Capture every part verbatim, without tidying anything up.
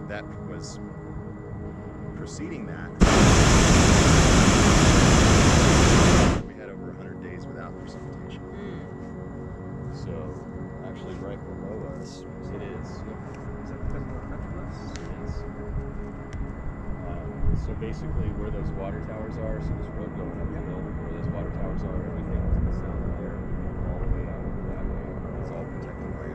that was preceding that. We had over one hundred days without precipitation. Mm. So, actually, right below us, it is. Is that because of the petroglyphs? It is. Um, so basically, where those water towers are, so this road going uphill, where those water towers are, everything to the south there, all the way out over that way, it's all protected land.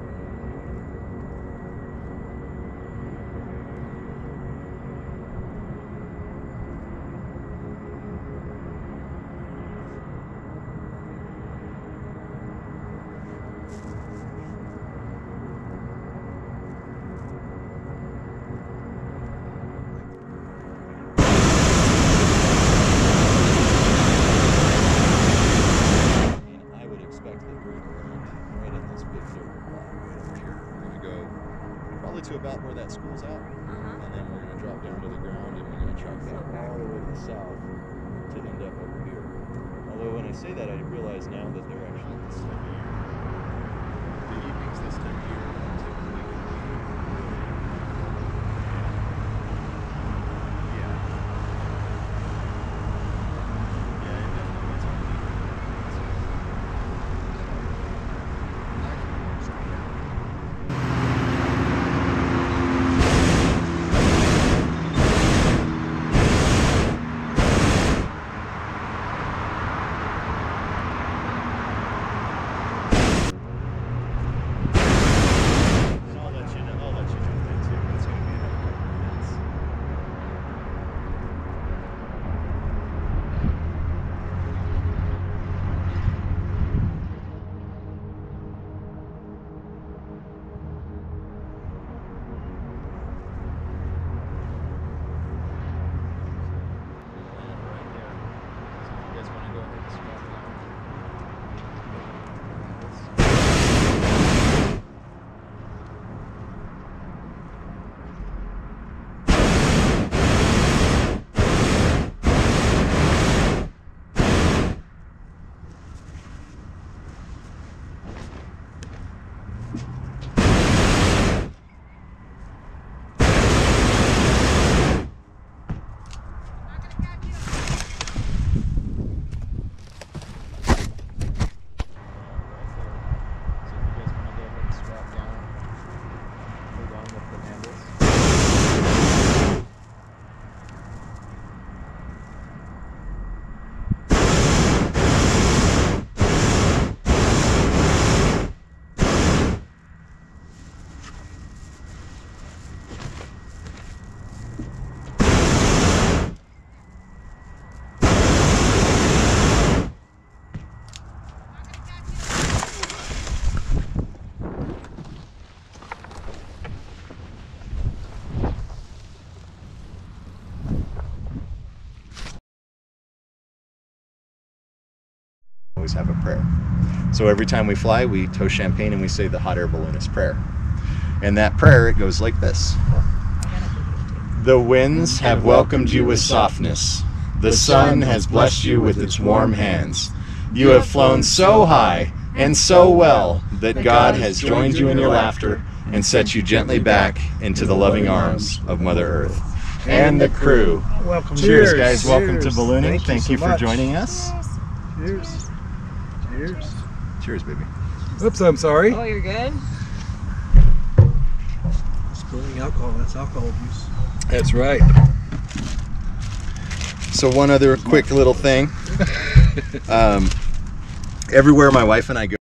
To about where that school's at, Uh-huh. and then we're going to drop down to the ground and we're going to track that all the way to the south to end up over here. Although when I say that, I realize now that they're actually this time of year. The evenings this time of year are typically going to be yeah. Yeah, it definitely gets on the always have a prayer. So every time we fly, we toast champagne and we say the hot air balloonist prayer. And that prayer, it goes like this. The winds have welcomed you with softness. The sun has blessed you with its warm hands. You have flown so high and so well that God has joined you in your laughter and set you gently back into the loving arms of Mother Earth. And the crew. Welcome. Cheers, Cheers guys. Welcome Cheers. to ballooning. Thank you, Thank so you for much. joining us. Cheers. Cheers. Cheers, baby. Oops, I'm sorry. Oh, you're good? Spilling alcohol, that's alcohol abuse. That's right. So one other quick little thing. Um, everywhere my wife and I go,